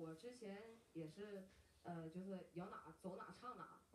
我之前也是，就是摇哪走哪唱哪，